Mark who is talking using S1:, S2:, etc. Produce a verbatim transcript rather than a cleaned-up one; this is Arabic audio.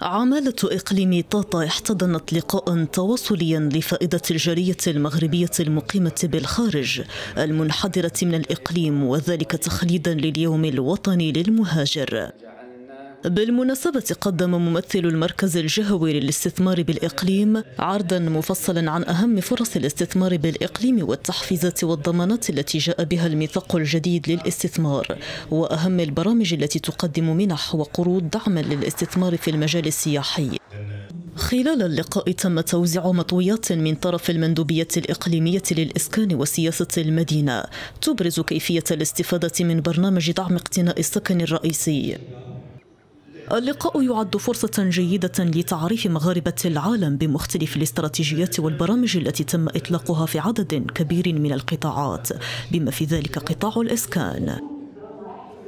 S1: عمالة إقليم طاطا احتضنت لقاء تواصليا لفائدة الجالية المغربية المقيمة بالخارج المنحدرة من الإقليم، وذلك تخليدا لليوم الوطني للمهاجر. بالمناسبة قدم ممثل المركز الجهوي للاستثمار بالإقليم عرضا مفصلا عن أهم فرص الاستثمار بالإقليم والتحفيزات والضمانات التي جاء بها الميثاق الجديد للاستثمار، وأهم البرامج التي تقدم منح وقروض دعما للاستثمار في المجال السياحي. خلال اللقاء تم توزيع مطويات من طرف المندوبية الإقليمية للإسكان وسياسة المدينة تبرز كيفية الاستفادة من برنامج دعم اقتناء السكن الرئيسي. اللقاء يعد فرصة جيدة لتعريف مغاربة العالم بمختلف الاستراتيجيات والبرامج التي تم إطلاقها في عدد كبير من القطاعات، بما في ذلك قطاع الإسكان.